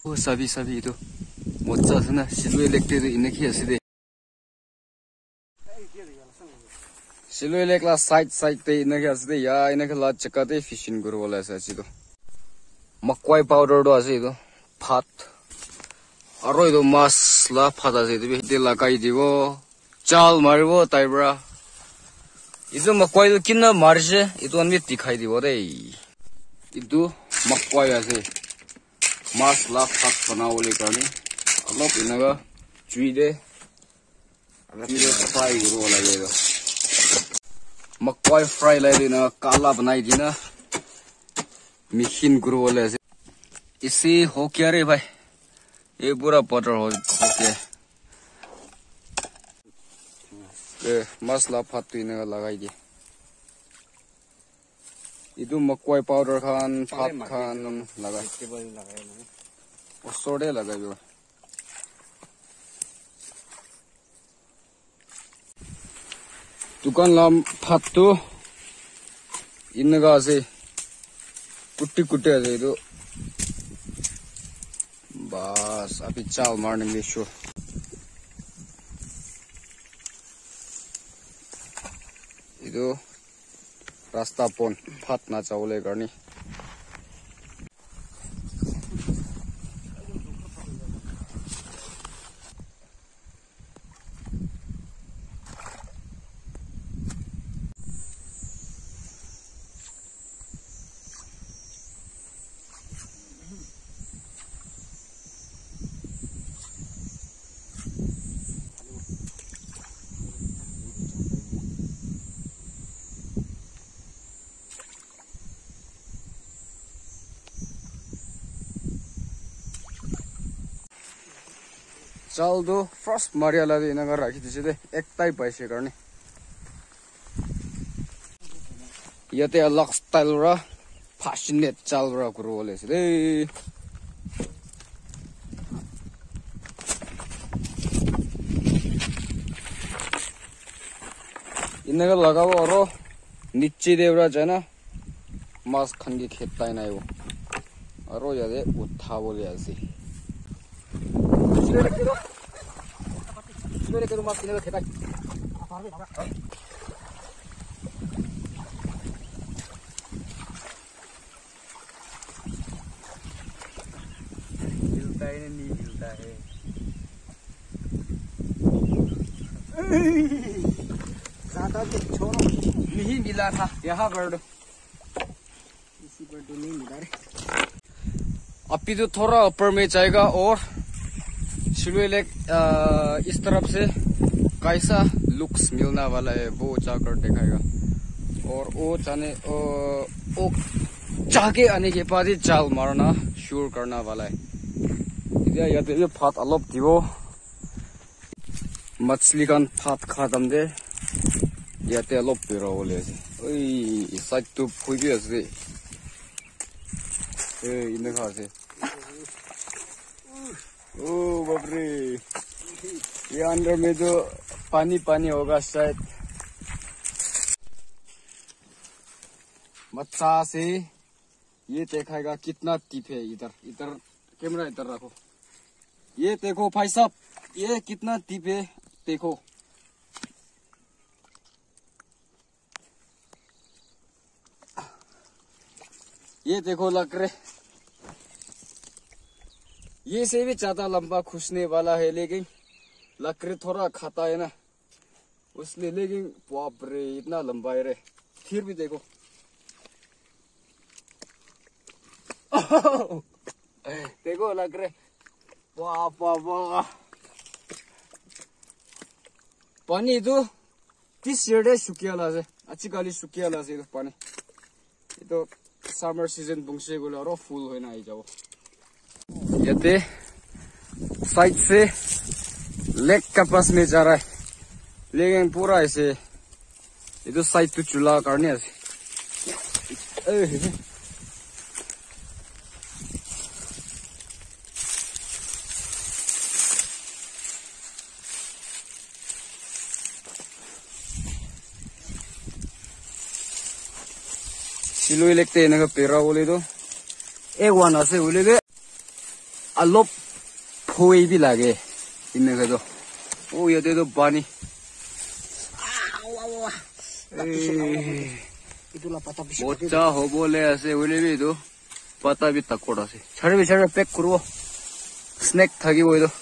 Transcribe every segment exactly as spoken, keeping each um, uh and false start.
Sabi sabi itu, mocha sana silui lekte itu ini kia sih deh. Silui lek lah side side te ini kia sih deh ya ini kia lah cekak te fishing guru bola sih itu. Makwai powder do sih itu, phat. Aro itu mas lah phat sih itu, dia lakai diwo, chal mariwo taibra. Itu makwai itu kina marje, itu anbi dikai diwo deh. Itu makwai sih. Mas lah phat बनाओले करनी अलग इनका चुईदे चुईदे fry करो वाला ये तो मक्वाई fry लाइए ना काला बनाई दी ना मिशन करो वाले ऐसे इसी हो क्या रे भाई ये पूरा बटर हो हो क्या ये मसाला पhat तो इनका लगाई दी itu makwai powder khan phat khan laga osode lagai jo dukan lam phat tu innaga ase kutti kutti ase itu bas api chal marne me sure itu rasta pon phat na chawle garni chal do first mariala de inaga rakhi dise de ek tai paise garni yate alak style ra passionate chal ra guru ole se de inaga lagao aro niche devra jana mas khangi khetai nai wo aro yade utha bole ase Sudah ke rumah sini kita. मिलता है नहीं मिलता है ज़्यादा तो छोड़ो नहीं मिला था यहाँ पर इसी पर तो नहीं मिला रे अभी तो थोड़ा ऊपर में जाएगा और सिलवे लेक इस तरफ से कैसा लुक्स मिलने वाला है वो जाकर दिखाएगा और वो जाने वो जाके आने के बाद ही जाल मारना शुरू करना वाला है इधर याद ये फात अलग दिवो मछली का फात खादम दे याते अलग पिरो बोले से ओए साइड तो फुई भी ऐसे ए इन्हें खा से ओ बाप रे ये अंदर में तो पानी पानी होगा शायद मच्छा से ये देखाएगा कितना टीप है इधर इधर कैमरा इधर रखो ये देखो भाई साहब ये कितना टीप है देखो ये देखो लग रहे ये से भी ज्यादा लंबा खींचने वाला है लेकिन लकड़ी थोड़ा खाता है ना उसने लेकिन बाप रे इतना लंबा है रे फिर भी देखो देखो लग रहे वाह वाह वाह पानी तो तीस शेडे सुकियाला से अच्छी काली सुकियाला से पानी ये तो समर सीजन बुंगसे गुला रो फुल होना आई जाओ ये साइड से लेक का पास में जा रहा है लेकिन पूरा ऐसे ये तो साइड तो चूल्हा करने ऐसे सिलोई लेकते हैं ना पेरा बोले तो एक वन ऐसे बोले दे अलोप फोई भी लागे इनके तो ओ ये तो पानी मोचा हो बोले ऐसे बोले भी तो पता भी तक कोड़ा से छड़े भी छड़े पैक करो स्नैक थाकी वो तो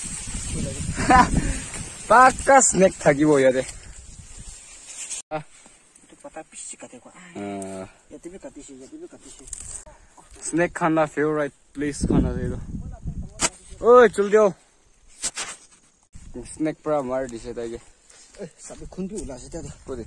पक्का स्नैक थाकी वो याद है पता पिसी का देखो ये तो भी का पिसी ये तो भी का पिसी स्नैक खाना फेवरेट प्लेस खाना दे दो ओए चल जाओ स्नैक पर मार दिसे ताके सब खुंडी उला से दे बोले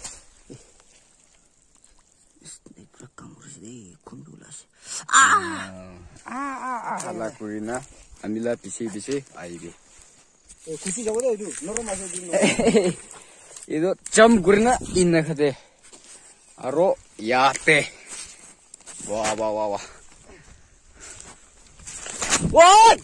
स्नैक पर काम कर से खुंडी उला से आ आ आ हाला कुरिना हामीला पिछे पिछे आइबे ए खुशी जाबो दे दु नरो मासे दु इदो चम कुरिना इन खदे अरो याते वाह वाह वाह वाह वाह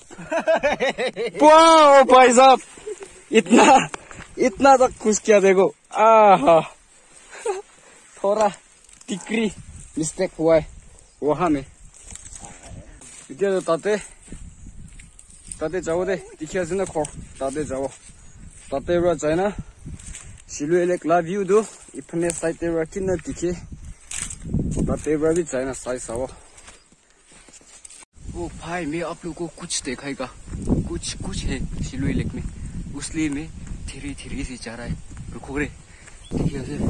वाह भाई साहब इतना इतना तक खुश किया देखो आहा थोड़ा टिकरी मिस्टेक हुआ है वहां में इधर ताते ताते जाओ दे दिखिया से ना खो ताते जाओ ताते रा चाइना सिलुए लेक लव यू दो इपने साइड रा किन दिखे ताते रा भी चाइना साइज आओ ओ भाई मैं आप लोगों को कुछ दिखाएगा कुछ कुछ है सिलुए लेक में उसलिए मैं धीरे धीरे से जा रहा है रुको रे देखिए से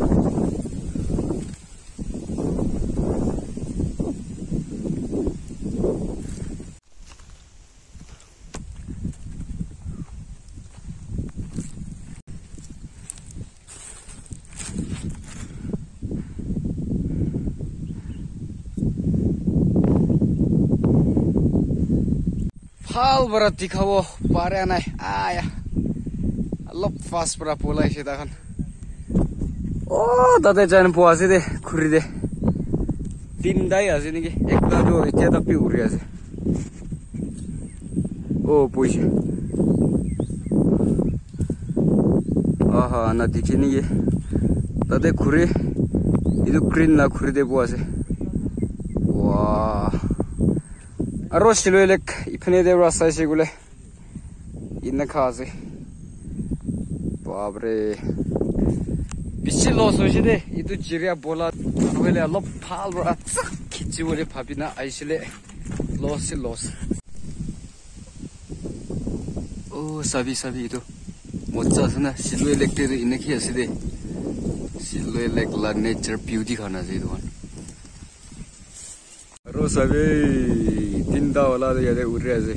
Hal berat di kau, pare anai, ayah, lop fast berat pola isi dah kan. Oh, tadi jangan puas deh, kuri deh. Tindai aja nih, ek dah tuh, itu tapi uri aja. Oh, puisi. Aha, nanti kini ye. Tadi kuri, itu green lah kuri deh puas. Wah. अरो सिलुए lake इपने दे रास्ता से गुले इन खासे बाप रे पिछले लॉस हो जाते इधर चिड़िया बोला रोले अल्लाह फाल बरा खिंची बोले भाभी ना ऐसे लॉस से लॉस ओ सभी सभी इधर मोचा से ना सिलुए लेक ते इन की ऐसे दे सिलुए लेक ला नेचर ब्यूटी खाना चाहिए तो अरो सभी tinda wala de yade urre ase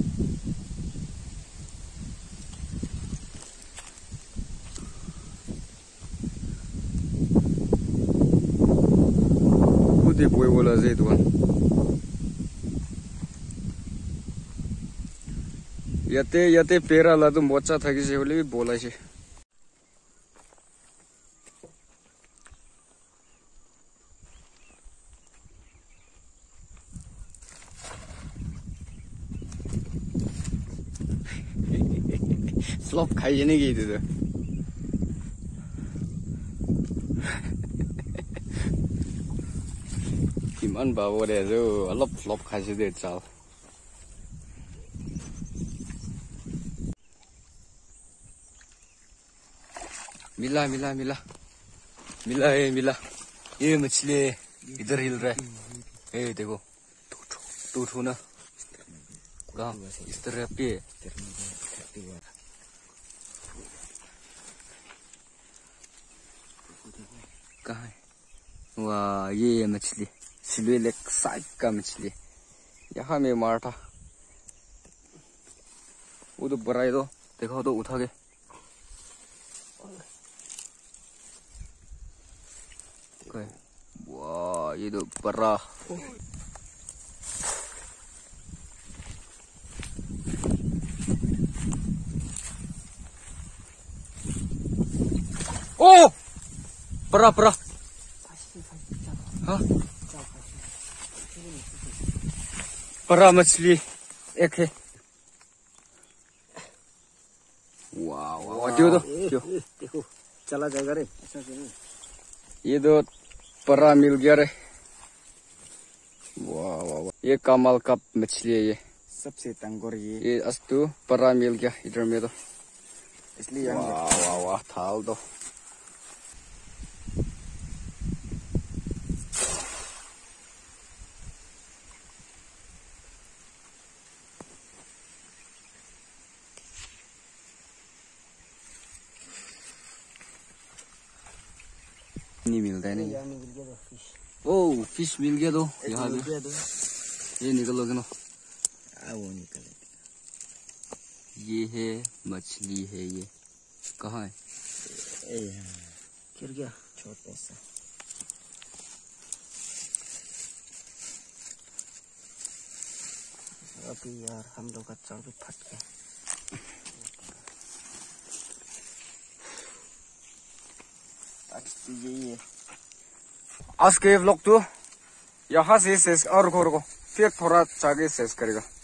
kude boy wala ze tuan yate yate pera la to mocha thaki se bole bi bola se flop खाई नहीं गई थी तो किमान बाबू रे जो अलग flop खाई से दे चाल मिला मिला मिला मिला है मिला ये मछली इधर हिल रहा है ए देखो टू टू ना कहाँ इस तरह पे कहाँ है वाह ये मछली सिलुए लेक साइड का मछली यहाँ में मार था वो तो बड़ा है तो देखो तो उठा के वाह ये तो बड़ा ओ बड़ा बड़ा हाँ बड़ा मछली एक है वाह वाह जो तो देखो चला जाएगा रे ये तो बड़ा मिल गया रे वाह वाह वाह ये कमाल का मछली है ये सबसे तंग और ये ये अस्तु परा मिल गया इधर में तो इसलिए वाह वाह वाह थाल तो नहीं मिलता है नहीं। ओ फिश मिल गया तो यहाँ पे ये निकलोगे ना। वो निकले ये है मछली है ये कहाँ है? गिर गया छोटे सा। अभी यार हम लोग का चाल भी फट गया। यही है आज के व्लॉग तो यहाँ से शेष और रुको रुको फिर थोड़ा आगे शेष करेगा।